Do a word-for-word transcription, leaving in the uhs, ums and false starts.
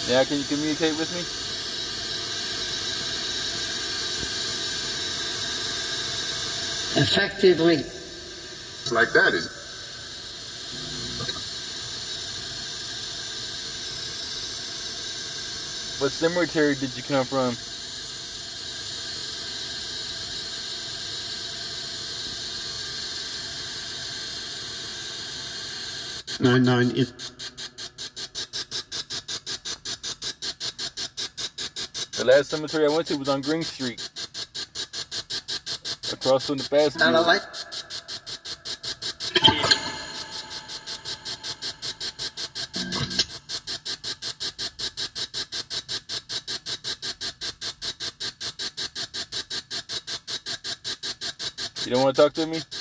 Yeah, can you communicate with me? Effectively. It's like that, is it? What cemetery did you come from? Nine nine. It. The last cemetery I went to was on Green Street, across from the fast food. And I like. You don't want to talk to me?